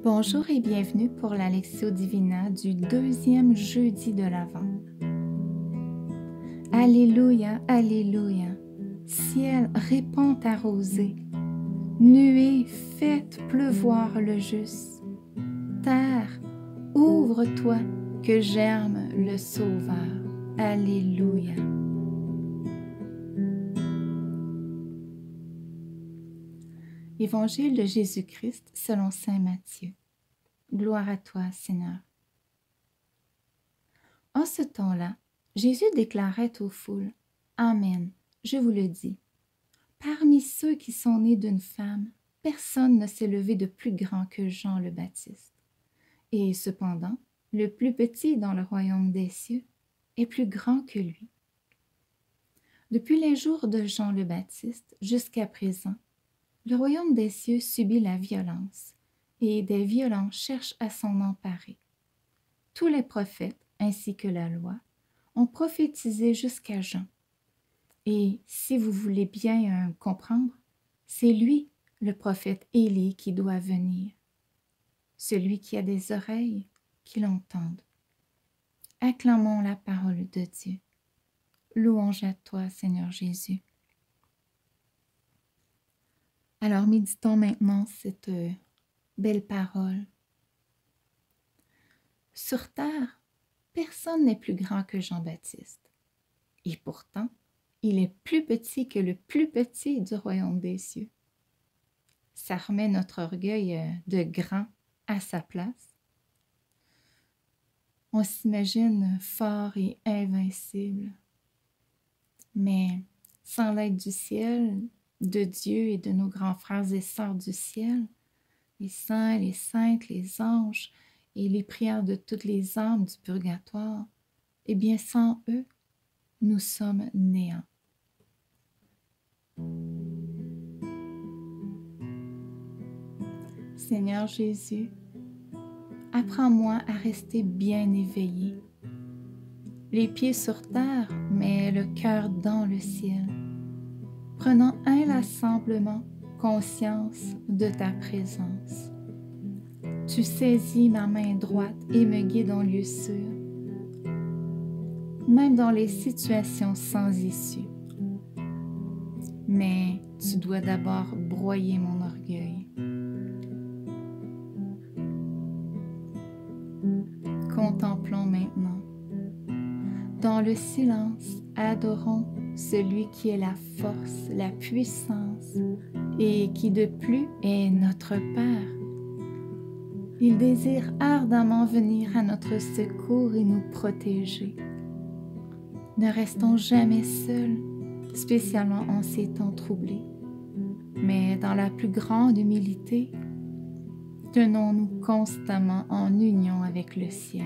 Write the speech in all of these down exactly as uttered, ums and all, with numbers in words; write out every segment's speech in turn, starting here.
Bonjour et bienvenue pour la Lectio Divina du deuxième jeudi de l'Avent. Alléluia, Alléluia, ciel répand ta rosée, nuée faites pleuvoir le juste, terre ouvre-toi que germe le Sauveur. Alléluia. Évangile de Jésus-Christ selon saint Matthieu. Gloire à toi, Seigneur. En ce temps-là, Jésus déclarait aux foules, « Amen, je vous le dis, parmi ceux qui sont nés d'une femme, personne ne s'est levé de plus grand que Jean le Baptiste. Et cependant, le plus petit dans le royaume des cieux est plus grand que lui. Depuis les jours de Jean le Baptiste jusqu'à présent, le royaume des cieux subit la violence, et des violents cherchent à s'en emparer. Tous les prophètes, ainsi que la loi, ont prophétisé jusqu'à Jean. Et si vous voulez bien euh, comprendre, c'est lui, le prophète Élie, qui doit venir. Celui qui a des oreilles, qui l'entende. Acclamons la parole de Dieu. Louange à toi, Seigneur Jésus. Alors méditons maintenant cette euh, belle parole. Sur terre, personne n'est plus grand que Jean-Baptiste. Et pourtant, il est plus petit que le plus petit du royaume des cieux. Ça remet notre orgueil euh, de grand à sa place. On s'imagine fort et invincible. Mais sans l'aide du ciel, de Dieu et de nos grands frères et sœurs du ciel, les saints, les saintes, les anges et les prières de toutes les âmes du purgatoire, eh bien sans eux, nous sommes néants. Seigneur Jésus, apprends-moi à rester bien éveillé, les pieds sur terre, mais le cœur dans le ciel, prenant inlassablement conscience de ta présence. Tu saisis ma main droite et me guides en lieu sûr, même dans les situations sans issue. Mais tu dois d'abord broyer mon orgueil. Contemplons maintenant. Dans le silence, adorons celui qui est la force, la puissance et qui de plus est notre Père. Il désire ardemment venir à notre secours et nous protéger. Ne restons jamais seuls, spécialement en ces temps troublés, mais dans la plus grande humilité, tenons-nous constamment en union avec le ciel.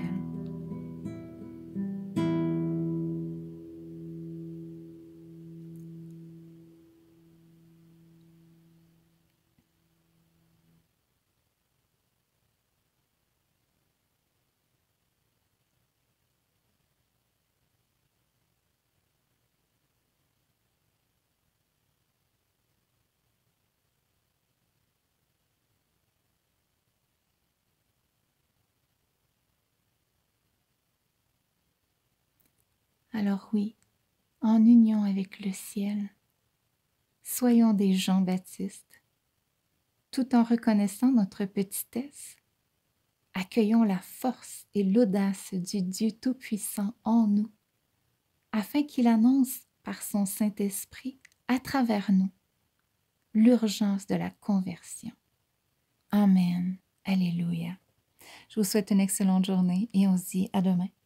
Alors oui, en union avec le ciel, soyons des Jean-Baptiste, tout en reconnaissant notre petitesse. Accueillons la force et l'audace du Dieu Tout-Puissant en nous, afin qu'il annonce par son Saint-Esprit à travers nous l'urgence de la conversion. Amen. Alléluia. Je vous souhaite une excellente journée et on se dit à demain.